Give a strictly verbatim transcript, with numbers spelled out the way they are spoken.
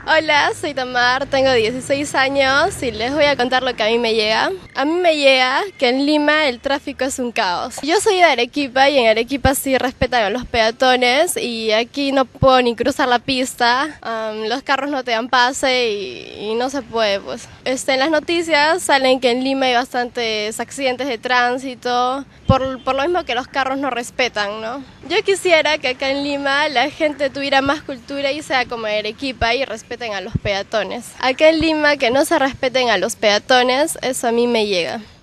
Hola, soy Tamar, tengo dieciséis años y les voy a contar lo que a mí me llega. A mí me llega que en Lima el tráfico es un caos. Yo soy de Arequipa y en Arequipa sí respetan a los peatones y aquí no puedo ni cruzar la pista, um, los carros no te dan pase y, y no se puede, pues. Este, en las noticias salen que en Lima hay bastantes accidentes de tránsito, por, por lo mismo que los carros no respetan, ¿no? Yo quisiera que acá en Lima la gente tuviera más cultura y sea como en Arequipa y respeten a los peatones. Acá en Lima que no se respeten a los peatones, eso a mí me llega.